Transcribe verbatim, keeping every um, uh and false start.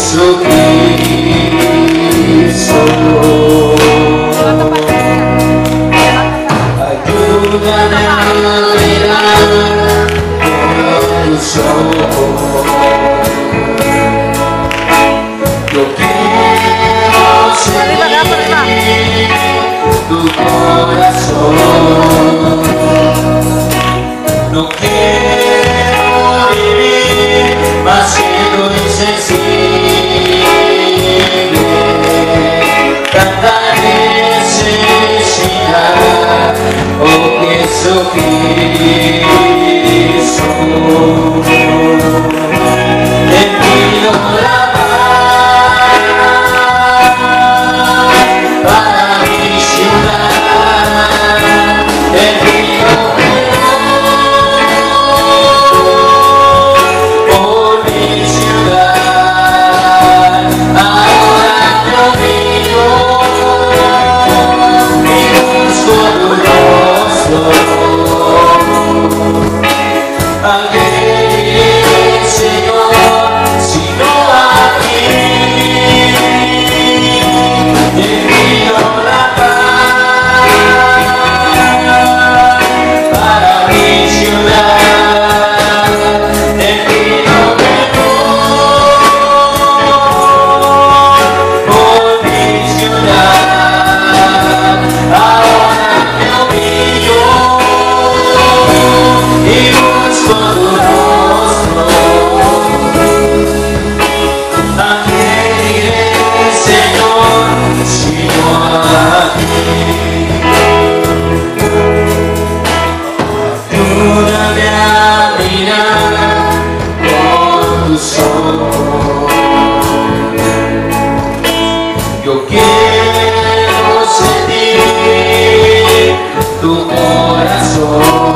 Jesucristo. Ayúdame a mirar con tus ojos. Yo quiero sentir tu corazón. No quiero vivir más siendo insensible. Tanta necesidad, oh Jesucristo. Te pido la paz para mi ciudad. Te pido perdón por mi ciudad. Ahora lo miro y busco tu rostro. ¿A quién iré, Señor, sino a ti? Te pido la paz para mi ciudad. Te pido perdón por mi ciudad. Ahora me humillo y busco tu rostro. ¿A quién iré, Señor, sino a ti? Ayúdame a mirar con tus ojos. Yo quiero sentir tu corazón.